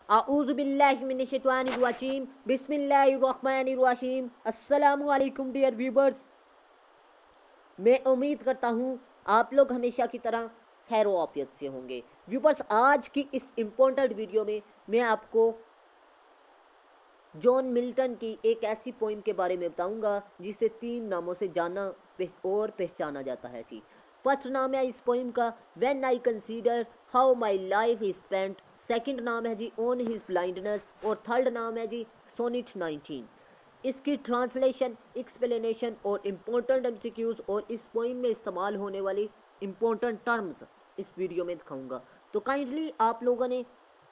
आऊज़ु बिल्लाहि मिनश्शैतानिर्रजीम बिस्मिल्लाहिर्रहमानिर्रहीम। अस्सलामु अलैकुम डियर व्यूवर्स, मैं उम्मीद करता हूँ आप लोग हमेशा की तरह खैर व आफियत से होंगे। व्यूवर्स, आज की इस इम्पोर्टेंट वीडियो में मैं आपको जॉन मिल्टन की एक ऐसी पोइम के बारे में बताऊंगा जिसे 3 नामों से जाना और पहचाना जाता है जी। फर्स्ट नाम है इस पोइम का when I consider how my life is spent. Second नाम है जी ऑन हिज ब्लाइंडनेस और थर्ड नाम है जी सोनिट 19। इसकी ट्रांसलेशन, एक्सप्लेनेशन और इम्पोर्टेंट एमसीक्यूज और इस पोइम में इस्तेमाल होने वाली इम्पोर्टेंट टर्म्स इस वीडियो में दिखाऊंगा। तो काइंडली आप लोगों ने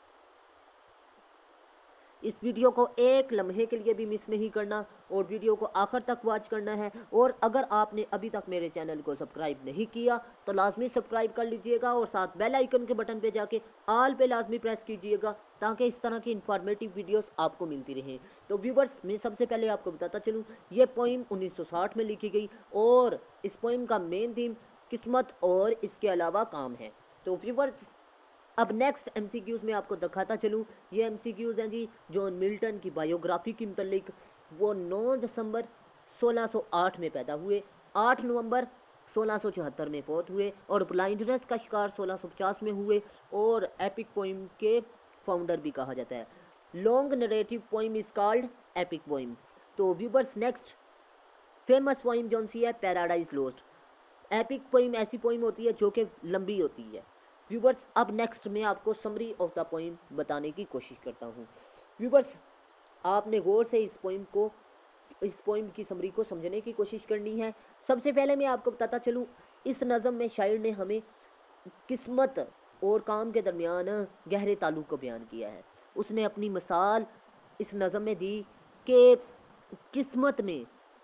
इस वीडियो को एक लम्हे के लिए भी मिस नहीं करना और वीडियो को आखिर तक वॉच करना है। और अगर आपने अभी तक मेरे चैनल को सब्सक्राइब नहीं किया तो लाजमी सब्सक्राइब कर लीजिएगा और साथ बेल आइकन के बटन पे जाके ऑल पे लाजमी प्रेस कीजिएगा ताकि इस तरह की इंफॉर्मेटिव वीडियोस आपको मिलती रहें। तो व्यूवर्स, मैं सबसे पहले आपको बताता चलूँ, ये पोइम 1960 में लिखी गई और इस पोइम का मेन थीम किस्मत और इसके अलावा काम है। तो व्यूवर्स, अब नेक्स्ट एमसीक्यूज में आपको दिखाता चलूँ। ये एमसीक्यूज हैं जी जॉन मिल्टन की बायोग्राफी के मुतल्लिक। वो 9 दिसंबर 1608 में पैदा हुए, 8 नवंबर 1674 में फौत हुए और ब्लाइंडनेस का शिकार 1650 में हुए और एपिक पोइम के फाउंडर भी कहा जाता है। Long narrative poem is called epic poem. तो व्यूवर्स, नेक्स्ट फेमस पोइम जौन सी है पैराडाइज लॉस्ट। एपिक पोइम ऐसी पोइम होती है जो कि लंबी होती है। व्यूवर्स, अब नेक्स्ट मैं आपको समरी ऑफ द पोइम बताने की कोशिश करता हूँ। व्यूवर्स, आपने गौर से इस पोइम की समरी को समझने की कोशिश करनी है। सबसे पहले मैं आपको बताता चलूँ, इस नज़म में शायर ने हमें किस्मत और काम के दरमियान गहरे ताल्लुक को बयान किया है। उसने अपनी मिसाल इस नज़म में दी कि किस्मत में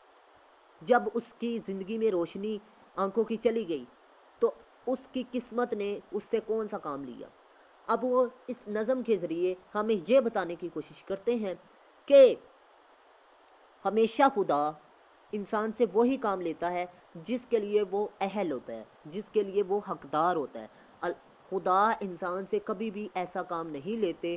जब उसकी ज़िंदगी में रोशनी आंखों की चली गई तो उसकी किस्मत ने उससे कौन सा काम लिया। अब वो इस नज़म के ज़रिए हमें ये बताने की कोशिश करते हैं कि हमेशा खुदा इंसान से वही काम लेता है जिसके लिए वो अहल होता है, जिसके लिए वो हकदार होता है। खुदा इंसान से कभी भी ऐसा काम नहीं लेते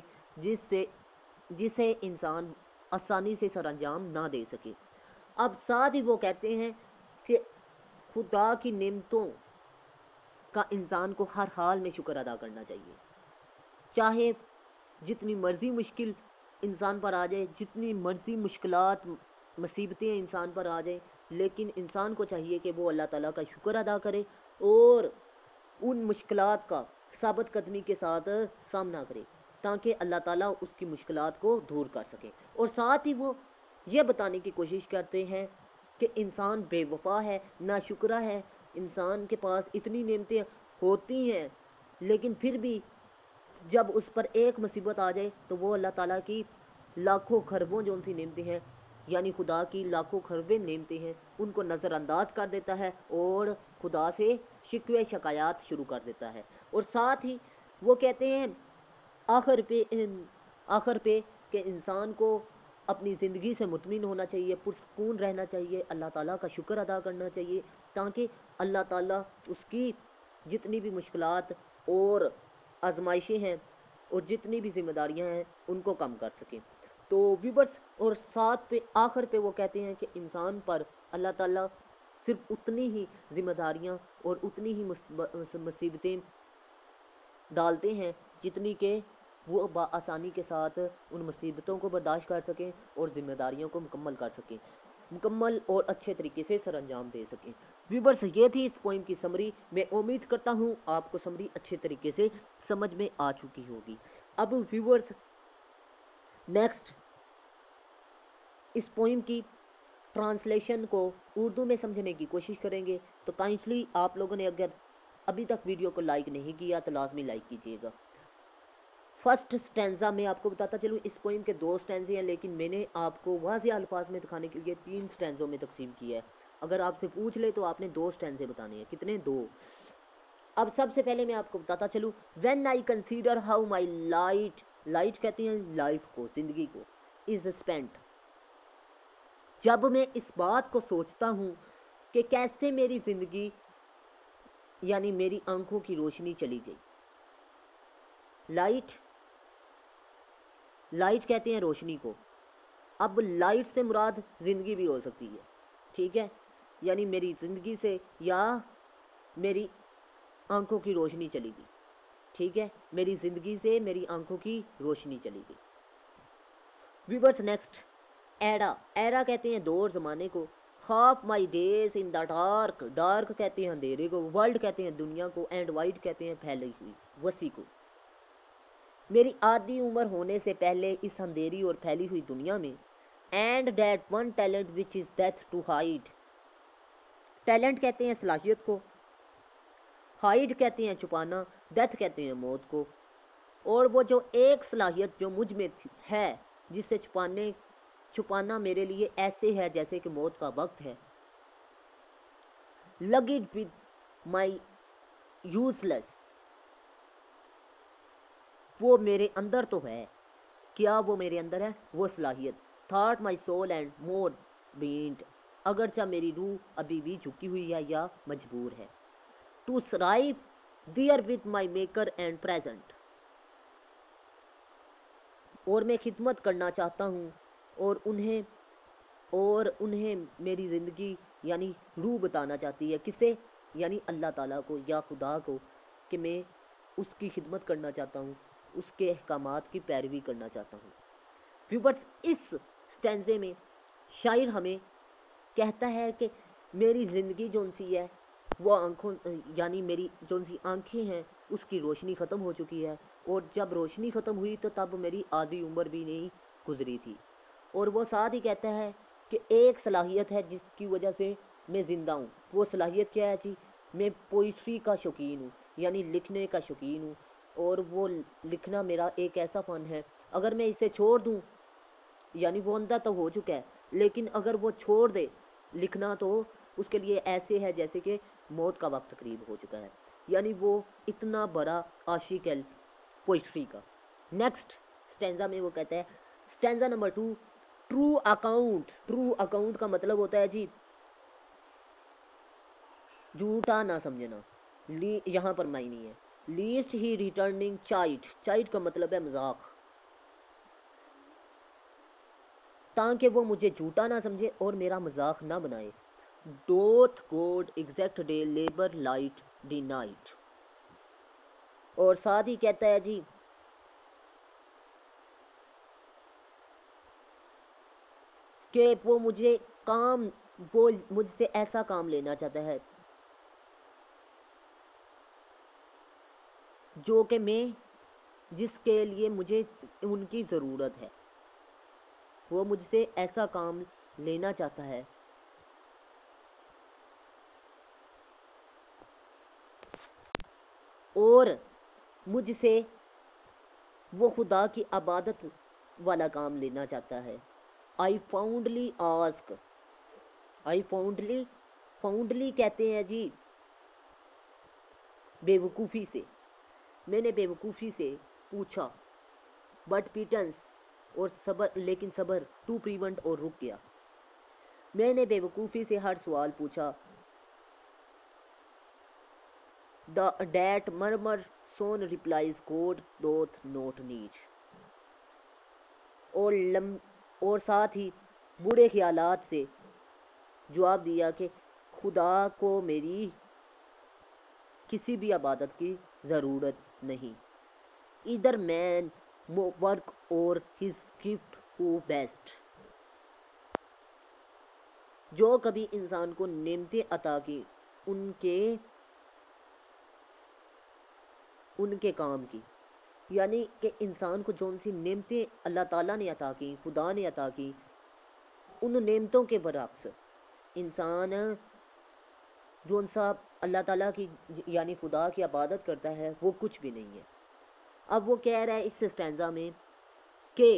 जिसे इंसान आसानी से सरअंजाम ना दे सके। अब साथ ही वो कहते हैं कि खुदा की नेमतों का इंसान को हर हाल में शुक्र अदा करना चाहिए, चाहे जितनी मर्जी मुश्किल इंसान पर आ जाए, जितनी मर्जी मुश्किलात मुसीबतें इंसान पर आ जाए, लेकिन इंसान को चाहिए कि वो अल्लाह ताला का शुक्र अदा करे और उन मुश्किलात का साबित कदमी के साथ सामना करे ताकि अल्लाह ताला उसकी मुश्किलात को दूर कर सके। और साथ ही वो ये बताने की कोशिश करते हैं कि इंसान बेवफा है, नाशुक्रा है। इंसान के पास इतनी नेमतें होती हैं लेकिन फिर भी जब उस पर एक मुसीबत आ जाए तो वो अल्लाह ताला की लाखों खरबों जो सी नेमतें हैं, यानी खुदा की लाखों खरबें नेमतें हैं, उनको नज़रअंदाज कर देता है और खुदा से शिकवे शिकायत शुरू कर देता है। और साथ ही वो कहते हैं आखिर पे कि इंसान को अपनी ज़िंदगी से मुतमिन होना चाहिए, पुरसकून रहना चाहिए, अल्लाह ताला का शुक्र अदा करना चाहिए ताकि अल्लाह ताला उसकी जितनी भी मुश्किलात और आजमाइशें हैं और जितनी भी जिम्मेदारियां हैं उनको कम कर सकें। तो व्यूवर्स, और साथ पे आखिर पे वो कहते हैं कि इंसान पर अल्लाह ताला सिर्फ उतनी ही जिम्मेदारियां और उतनी ही मुसीबतें डालते हैं जितनी के वो आसानी के साथ उन मुसीबतों को बर्दाश्त कर सकें और जिम्मेदारियों को मुकम्मल और अच्छे तरीके से सरअंजाम दे सकें। व्यूवर्स, ये थी इस पोइम की समरी। मैं उम्मीद करता हूँ आपको समरी अच्छे तरीके से समझ में आ चुकी होगी। अब व्यूवर्स, नेक्स्ट इस पोइम की ट्रांसलेशन को उर्दू में समझने की कोशिश करेंगे। तो काइंडली आप लोगों ने अगर अभी तक वीडियो को लाइक नहीं किया तो लाजमी लाइक कीजिएगा। फर्स्ट स्टैंजा में आपको बताता चलूँ, इस पोइम के 2 स्टैंजे हैं लेकिन मैंने आपको वाज़ेह अल्फाज में दिखाने के लिए 3 स्टैंजों में तकसीम किया है। अगर आपसे पूछ ले तो आपने 2 स्टैंजे बताने हैं। कितने? 2। अब सबसे पहले मैं आपको बताता चलूँ, when I consider how my light कहते हैं लाइफ को, जिंदगी को, इज स्पेंट। जब मैं इस बात को सोचता हूँ कि कैसे मेरी जिंदगी यानी मेरी आंखों की रोशनी चली गई। लाइट लाइट कहते हैं रोशनी को। अब लाइट से मुराद ज़िंदगी भी हो सकती है, ठीक है, यानी मेरी ज़िंदगी से या मेरी आंखों की रोशनी चली गई, ठीक है, मेरी ज़िंदगी से मेरी आंखों की रोशनी चली गई। Viewers next, era. एरा कहते हैं दौर ज़माने को। Half my days in the dark. Dark कहते हैं अंधेरे को। वर्ल्ड कहते हैं दुनिया को। एंड वाइड कहते हैं फैली हुई, वसी को। मेरी आधी उम्र होने से पहले इस अंधेरी और फैली हुई दुनिया में। And that one talent which is death to hide. Talent कहते हैं सलाहियत को, हाइड कहते हैं छुपाना, डेथ कहते हैं मौत को। और वो जो एक सलाहियत जो मुझ में है, जिसे छुपाना मेरे लिए ऐसे है जैसे कि मौत का वक्त है। Lodged with my useless. वो मेरे अंदर तो है। क्या वो मेरे अंदर है? वो सलाहियत। Thought my soul and more bent. अगरचा मेरी रूह अभी भी झुकी हुई है या मजबूर है। To serve therewith my maker and present. और मैं खिदमत करना चाहता हूँ और उन्हें मेरी ज़िंदगी यानी रूह बताना चाहती है। किसे? यानी अल्लाह ताला को या खुदा को, कि मैं उसकी खिदमत करना चाहता हूँ, उसके अहकामात की पैरवी करना चाहता हूँ। व्यूअर्स, इस स्टैंजे में शायर हमें कहता है कि मेरी ज़िंदगी जो सी है वो आँखों यानी मेरी जो सी आँखें हैं उसकी रोशनी ख़त्म हो चुकी है। और जब रोशनी ख़त्म हुई तो तब मेरी आधी उम्र भी नहीं गुजरी थी। और वो साथ ही कहता है कि एक सलाहियत है जिसकी वजह से मैं ज़िंदा हूँ। वो सलाहियत क्या है जी? मैं पोइट्री का शौकीन हूँ, यानी लिखने का शौकीन हूँ। और वो लिखना मेरा एक ऐसा फ़न है, अगर मैं इसे छोड़ दूँ, यानी वो अंधा तो हो चुका है, लेकिन अगर वो छोड़ दे लिखना तो उसके लिए ऐसे है जैसे कि मौत का वक्त करीब हो चुका है। यानी वो इतना बड़ा आशिक है पोइट्री का। नेक्स्ट स्टैंजा में वो कहता है, stanza number 2, true account. True account का मतलब होता है जी झूठा ना समझना। यहाँ पर मायने है लीस्ट ही रिटर्निंग चाइट। चाइट का मतलब है मजाक, ताकि वो मुझे झूठा ना समझे और मेरा मजाक ना बनाए। Doth God exact day labour light denied. और साथ ही कहता है जी कि वो मुझसे ऐसा काम लेना चाहता है जो कि जिसके लिए मुझे उनकी ज़रूरत है। वो मुझसे ऐसा काम लेना चाहता है और मुझसे वो खुदा की इबादत वाला काम लेना चाहता है। I fondly ask. I fondly कहते हैं जी बेवकूफ़ी से। मैंने बेवकूफ़ी से पूछा, बट पीटन्स और सबर, लेकिन सबर टू प्रिवेंट और रुक गया। मैंने बेवकूफ़ी से हर सवाल पूछा, the that murmur soon replies God doth not need. और साथ ही बुरे ख्यालात से जवाब दिया कि खुदा को मेरी किसी भी इबादत की ज़रूरत नहीं। इधर मैन वर्क और हिज गिफ्ट हु बेस्ट। जो कभी इंसान को नेमतें अता की उनके काम की, यानी कि इंसान को जौन सी नेमतें अल्लाह ताला ने अता की, खुदा ने अता की, उन नेमतों के बरअक्स इंसान जौन सा अल्लाह ताला की यानी खुदा की इबादत करता है वो कुछ भी नहीं है। अब वो कह रहा है इस स्टैंजा में कि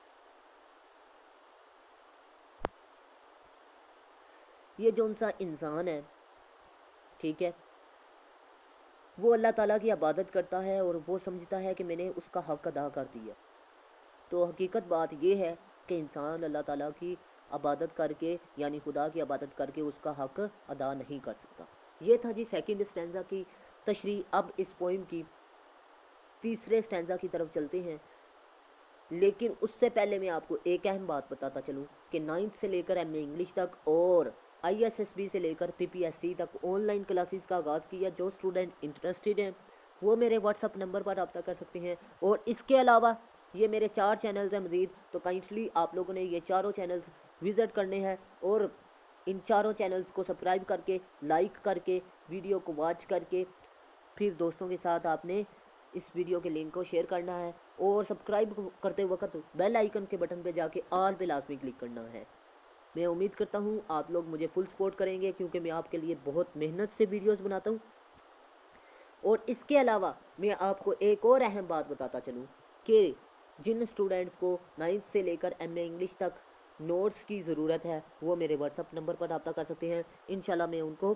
ये जौन सा इंसान है, ठीक है, वो अल्लाह ताला की इबादत करता है और वो समझता है कि मैंने उसका हक अदा कर दिया। तो हकीकत बात ये है कि इंसान अल्लाह ताला की इबादत करके यानी खुदा की इबादत करके उसका हक अदा नहीं कर सकता। ये था जी सेकंड स्टैंजा की तशरीह। अब इस पोइम की तीसरे स्टैंजा की तरफ चलते हैं। लेकिन उससे पहले मैं आपको एक अहम बात बताता चलूँ कि 9th से लेकर MA इंग्लिश तक और ISSB से लेकर PPSC तक ऑनलाइन क्लासेस का आगाज़ किया। जो स्टूडेंट इंटरेस्टेड हैं वो मेरे व्हाट्सअप नंबर पर रब्ता कर सकते हैं। और इसके अलावा ये मेरे 4 चैनल्स हैं मज़ीद, तो काइंडली आप लोगों ने ये चारों चैनल्स विज़िट करने हैं और इन चारों चैनल्स को सब्सक्राइब करके, लाइक करके, वीडियो को वॉच करके फिर दोस्तों के साथ आपने इस वीडियो के लिंक को शेयर करना है और सब्सक्राइब करते वक्त बेल आइकन के बटन पे जाके ऑल पे लाजमी क्लिक करना है। मैं उम्मीद करता हूँ आप लोग मुझे फुल सपोर्ट करेंगे क्योंकि मैं आपके लिए बहुत मेहनत से वीडियोस बनाता हूँ। और इसके अलावा मैं आपको एक और अहम बात बताता चलूँ कि जिन स्टूडेंट्स को 9th से लेकर MA इंग्लिश तक नोट्स की ज़रूरत है वो मेरे व्हाट्सअप नंबर पर रब्ता कर सकते हैं। इंशाल्लाह मैं उनको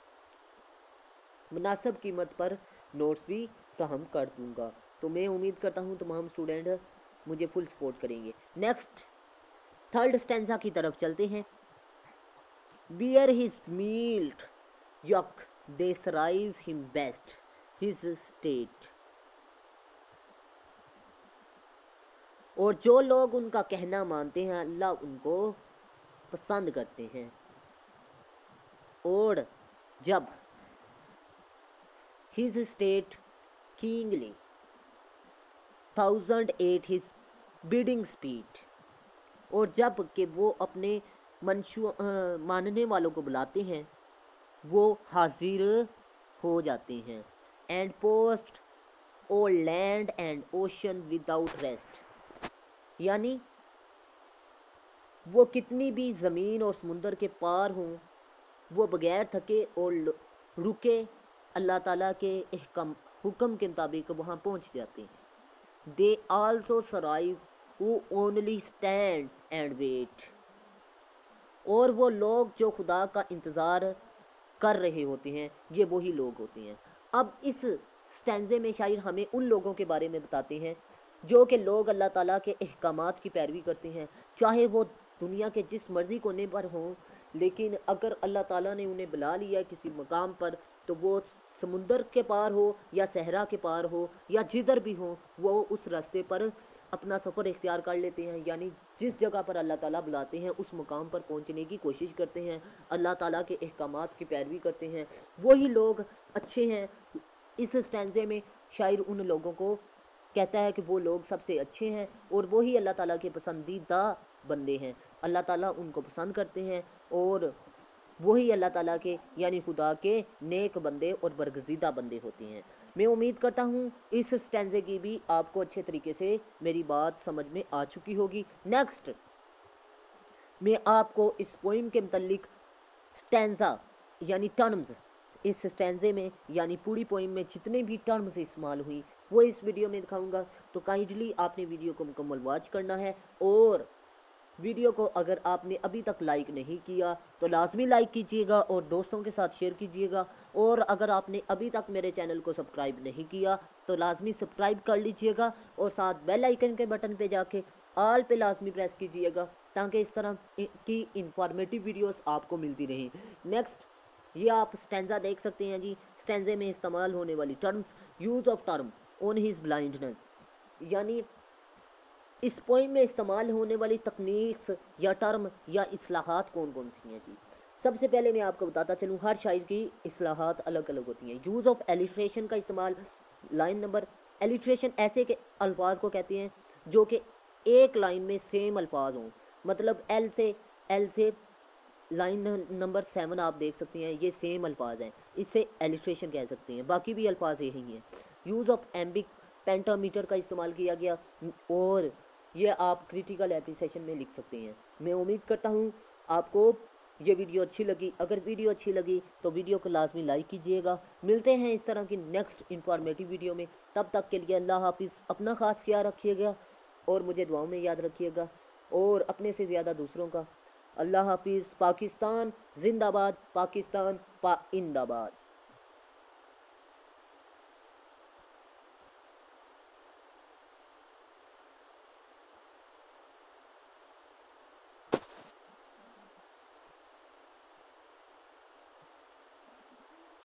मुनासिब कीमत पर नोट्स भी फ्राहम कर दूंगा। तो मैं उम्मीद करता हूँ तमाम स्टूडेंट मुझे फुल सपोर्ट करेंगे। नेक्स्ट 3rd स्टैंजा की तरफ चलते हैं। बियर हिज मील्ड यक describe him best his state। और जो लोग उनका कहना मानते हैं अल्लाह उनको पसंद करते हैं। और जब his state kingly 1008 his bidding speed। और जब कि वो अपने मानने वालों को बुलाते हैं वो हाजिर हो जाते हैं। And post o'er land and ocean without rest, यानी वो कितनी भी ज़मीन और समुंदर के पार हों वो बगैर थके और रुके अल्लाह ताला के हुक्म के मुताबिक वहाँ पहुँच जाते हैं। They also serve who only stand and wait. और वो लोग जो खुदा का इंतज़ार कर रहे होते हैं ये वही लोग होते हैं। अब इस स्टैंजे में शायर हमें उन लोगों के बारे में बताते हैं जो कि लोग अल्लाह ताला के अहकामात की पैरवी करते हैं, चाहे वो दुनिया के जिस मर्जी कोने पर हों, लेकिन अगर अल्लाह ताला ने उन्हें बुला लिया किसी मकाम पर तो वो समुंदर के पार हो या सहरा के पार हो या जिधर भी हो वो उस रास्ते पर अपना सफ़र इख्तियार कर लेते हैं। यानी जिस जगह पर अल्लाह ताला बुलाते हैं उस मुकाम पर पहुंचने की कोशिश करते हैं, अल्लाह ताला के अहकामात की पैरवी करते हैं, वही लोग अच्छे हैं। इस स्टैंजे में शायर उन लोगों को कहता है कि वो लोग सबसे अच्छे हैं और वही अल्लाह ताला के पसंदीदा बंदे हैं। अल्लाह ताला उनको पसंद करते हैं और वही अल्लाह ताला के यानी खुदा के नेक बंदे और बरगज़ीदा बंदे होते हैं। मैं उम्मीद करता हूँ इस स्टैंजे की भी आपको अच्छे तरीके से मेरी बात समझ में आ चुकी होगी। नेक्स्ट मैं आपको इस पोइम के मुतल्लिक स्टैंजा यानी टर्म्स इस स्टैंजे में यानी पूरी पोइम में जितने भी टर्म्स इस्तेमाल हुई वो इस वीडियो में दिखाऊंगा। तो काइंडली आपने वीडियो को मुकम्मल वॉच करना है और वीडियो को अगर आपने अभी तक लाइक नहीं किया तो लाजमी लाइक कीजिएगा और दोस्तों के साथ शेयर कीजिएगा। और अगर आपने अभी तक मेरे चैनल को सब्सक्राइब नहीं किया तो लाजमी सब्सक्राइब कर लीजिएगा और साथ बेल आइकन के बटन पे जाके ऑल पे लाजमी प्रेस कीजिएगा ताकि इस तरह की इंफॉर्मेटिव वीडियोस आपको मिलती रहें। नेक्स्ट ये आप स्टैंजा देख सकते हैं जी। स्टैंजे में इस्तेमाल होने वाली terms, use of term on his blindness, यानी इस पोइम में इस्तेमाल होने वाली तकनीक या टर्म या इस्लाहात कौन कौन सी हैं जी। सबसे पहले मैं आपको बताता चलूँ हर शायर की इस्लाहात अलग अलग होती हैं। यूज़ ऑफ एलिट्रेशन का इस्तेमाल, लाइन नंबर, एलिट्रेशन ऐसे के अल्फाज को कहते हैं जो कि एक लाइन में सेम अल्फाज हों, मतलब एल से लाइन नंबर 7 आप देख सकते हैं ये सेम अल्फाज हैं, इससे एलिट्रेशन कह सकते हैं। बाकी भी अल्फाज यही हैं। यूज़ ऑफ एम्बिक पेंटामीटर का इस्तेमाल किया गया और ये आप क्रिटिकल एप्रिसिएशन में लिख सकते हैं। मैं उम्मीद करता हूँ आपको ये वीडियो अच्छी लगी। अगर वीडियो अच्छी लगी तो वीडियो को लाजमी लाइक कीजिएगा। मिलते हैं इस तरह की नेक्स्ट इंफॉर्मेटिव वीडियो में, तब तक के लिए अल्लाह हाफिज़। अपना ख़ास ख्याल रखिएगा और मुझे दुआओं में याद रखिएगा और अपने से ज़्यादा दूसरों का। अल्लाह हाफिज़। पाकिस्तान जिंदाबाद, पाकिस्तान इंदाबाद।